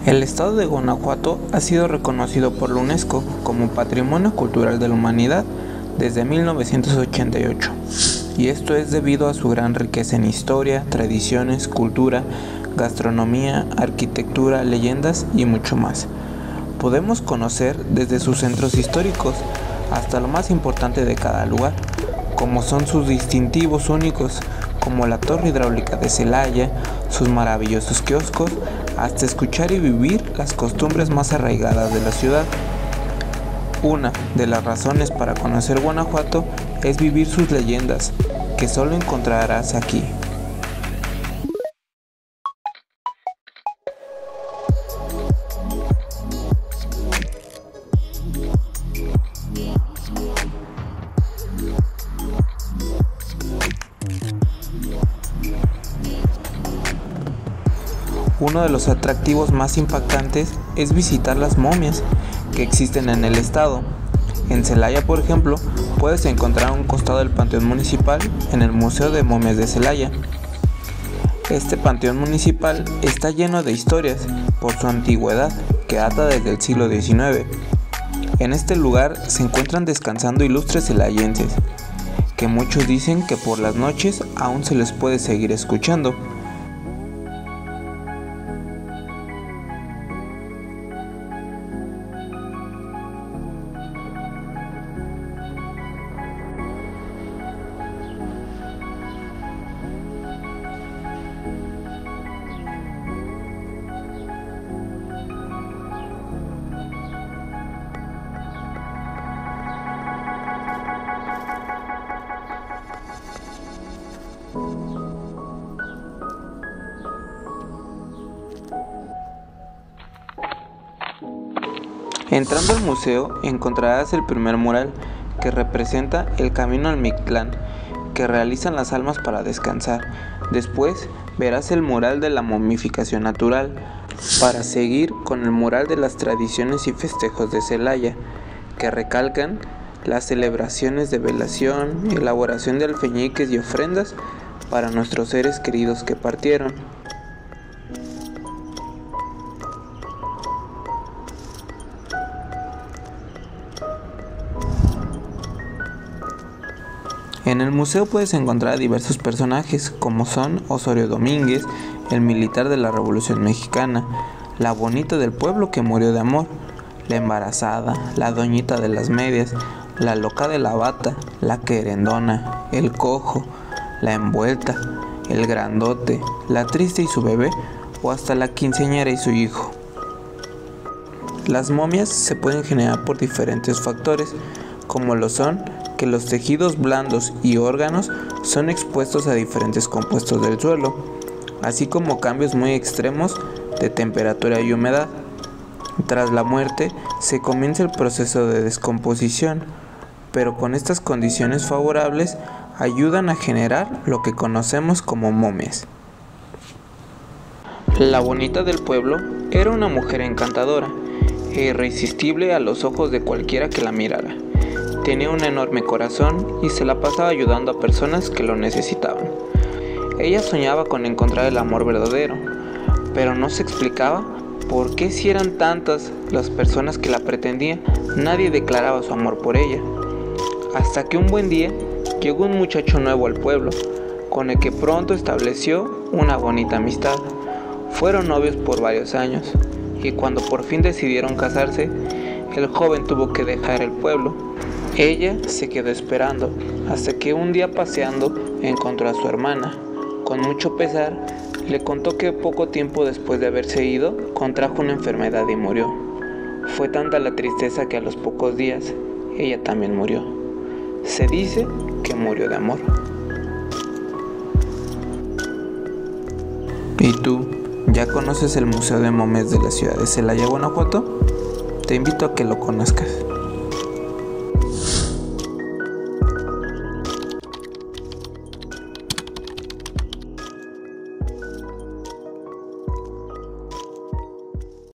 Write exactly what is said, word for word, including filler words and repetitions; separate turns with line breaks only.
El estado de Guanajuato ha sido reconocido por la UNESCO como Patrimonio Cultural de la Humanidad desde mil novecientos ochenta y ocho, y esto es debido a su gran riqueza en historia, tradiciones, cultura, gastronomía, arquitectura, leyendas y mucho más. Podemos conocer desde sus centros históricos hasta lo más importante de cada lugar, como son sus distintivos únicos, como la torre hidráulica de Celaya, sus maravillosos kioscos, hasta escuchar y vivir las costumbres más arraigadas de la ciudad. Una de las razones para conocer Guanajuato es vivir sus leyendas, que solo encontrarás aquí. Uno de los atractivos más impactantes es visitar las momias que existen en el estado. En Celaya, por ejemplo, puedes encontrar a un costado del Panteón Municipal en el Museo de Momias de Celaya. Este panteón municipal está lleno de historias por su antigüedad, que data desde el siglo diecinueve. En este lugar se encuentran descansando ilustres celayenses, que muchos dicen que por las noches aún se les puede seguir escuchando. Entrando al museo encontrarás el primer mural, que representa el camino al Mictlán, que realizan las almas para descansar. Después verás el mural de la momificación natural, para seguir con el mural de las tradiciones y festejos de Celaya, que recalcan las celebraciones de velación, elaboración de alfeñiques y ofrendas para nuestros seres queridos que partieron. En el museo puedes encontrar a diversos personajes, como son Osorio Domínguez, el militar de la Revolución Mexicana, la bonita del pueblo que murió de amor, la embarazada, la doñita de las medias, la loca de la bata, la querendona, el cojo, la envuelta, el grandote, la triste y su bebé, o hasta la quinceañera y su hijo. Las momias se pueden generar por diferentes factores, como lo son que los tejidos blandos y órganos son expuestos a diferentes compuestos del suelo, así como cambios muy extremos de temperatura y humedad. Tras la muerte se comienza el proceso de descomposición, pero con estas condiciones favorables ayudan a generar lo que conocemos como momias. La bonita del pueblo era una mujer encantadora e irresistible a los ojos de cualquiera que la mirara. Tenía un enorme corazón y se la pasaba ayudando a personas que lo necesitaban. Ella soñaba con encontrar el amor verdadero, pero no se explicaba por qué, si eran tantas las personas que la pretendían, nadie declaraba su amor por ella. Hasta que un buen día llegó un muchacho nuevo al pueblo, con el que pronto estableció una bonita amistad. Fueron novios por varios años, y cuando por fin decidieron casarse, el joven tuvo que dejar el pueblo. Ella se quedó esperando, hasta que un día paseando encontró a su hermana. Con mucho pesar, le contó que poco tiempo después de haberse ido, contrajo una enfermedad y murió. Fue tanta la tristeza que a los pocos días, ella también murió. Se dice que murió de amor. ¿Y tú, ya conoces el Museo de Momias de la ciudad de Celaya, Guanajuato? Te invito a que lo conozcas.